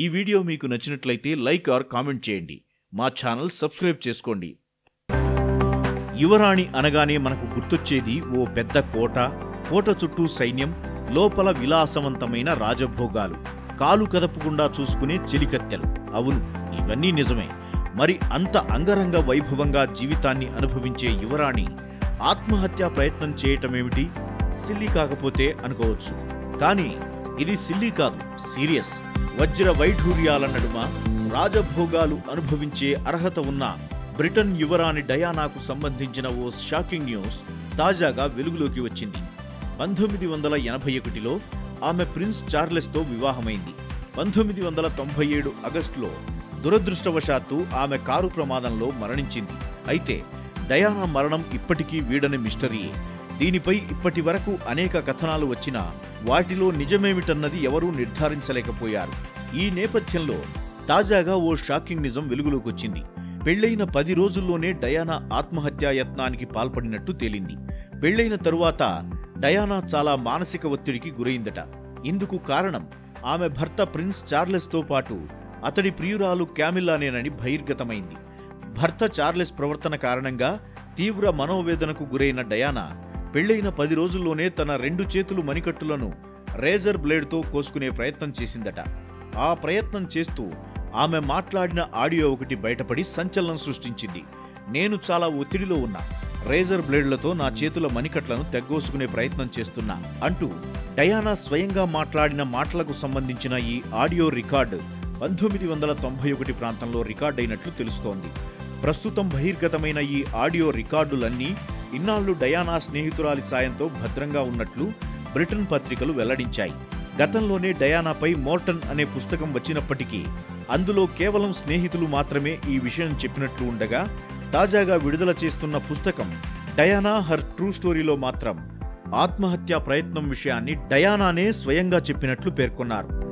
ఈ వీడియో మీకు నచ్చినట్లయితే లైక్ ఆర్ కామెంట్ చేయండి. మా ఛానల్ సబ్స్క్రైబ్ చేసుకోండి. యువరాణి అనగానే మనకు గుర్తొచ్చేది ఓ పెద్ద కోట, కోట చుట్టూ సైన్యం, లోపల విలాసవంతమైన రాజభోగాలు, కాలు కదపకుండా చూసుకునే చెలికత్తెలు. అవును, ఇవన్నీ నిజమే. మరి అంత అంగరంగ వైభవంగా జీవితాన్ని అనుభవించే యువరాణి ఆత్మహత్యా ప్రయత్నం చేయటమేమిటి? సిల్లీ కాకపోతే అనుకోవచ్చు. కానీ ఇది సిల్లీ కాదు, సీరియస్. వజ్ర వైఢూర్యాల నడుమ రాజభోగాలు అనుభవించే అర్హత ఉన్న బ్రిటన్ యువరాణి డయానాకు సంబంధించిన ఓ షాకింగ్ న్యూస్ తాజాగా వెలుగులోకి వచ్చింది. 1981లో ఆమె ప్రిన్స్ చార్లెస్తో వివాహమైంది. 1997 ఆగస్టులో దురదృష్టవశాత్తు ఆమె కారు ప్రమాదంలో మరణించింది. అయితే డయానా మరణం ఇప్పటికీ వీడని మిస్టరీయే. దీనిపై ఇప్పటి వరకు అనేక కథనాలు వచ్చినా వాటిలో నిజమేమిటన్నది ఎవరూ నిర్ధారించలేకపోయారు. ఈ నేపథ్యంలో తాజాగా ఓ షాకింగ్ నిజం వెలుగులోకొచ్చింది. పెళ్లైన 10 రోజుల్లోనే డయానా ఆత్మహత్యాయత్నానికి పాల్పడినట్టు తేలింది. పెళ్లైన తరువాత డయానా చాలా మానసిక ఒత్తిడికి గురైందట. ఇందుకు కారణం ఆమె భర్త ప్రిన్స్ చార్లెస్తో పాటు అతడి ప్రియురాలు క్యామిల్లానేనని బహిర్గతమైంది. భర్త చార్లెస్ ప్రవర్తన కారణంగా తీవ్ర మనోవేదనకు గురైన డయానా పెళ్లైన 10 రోజుల్లోనే తన 2 చేతులు మణికట్టులను రేజర్ బ్లేడ్తో కోసుకునే ప్రయత్నం చేసిందట. ఆ ప్రయత్నం చేస్తూ ఆమె మాట్లాడిన ఆడియో ఒకటి బయటపడి సంచలనం సృష్టించింది. నేను చాలా ఒత్తిడిలో ఉన్నా, రేజర్ బ్లేడ్లతో నా చేతుల మణికట్లను తెగ్గోసుకునే ప్రయత్నం చేస్తున్నా అంటూ డయానా స్వయంగా మాట్లాడిన మాటలకు సంబంధించిన ఈ ఆడియో రికార్డు 1991 ప్రాంతంలో రికార్డైనట్లు తెలుస్తోంది. ప్రస్తుతం బహిర్గతమైన ఈ ఆడియో రికార్డులన్నీ ఇన్నాళ్లు డయానా స్నేహితురాలి సాయంతో భద్రంగా ఉన్నట్లు బ్రిటన్ పత్రికలు వెల్లడించాయి. గతంలోనే డయానాపై మోర్టన్ అనే పుస్తకం వచ్చినప్పటికీ అందులో కేవలం స్నేహితులు మాత్రమే ఈ విషయం చెప్పినట్లు ఉండగా, తాజాగా విడుదల చేస్తున్న పుస్తకం డయానా హర్ ట్రూ స్టోరీలో మాత్రం ఆత్మహత్యా ప్రయత్నం విషయాన్ని డయానానే స్వయంగా చెప్పినట్లు పేర్కొన్నారు.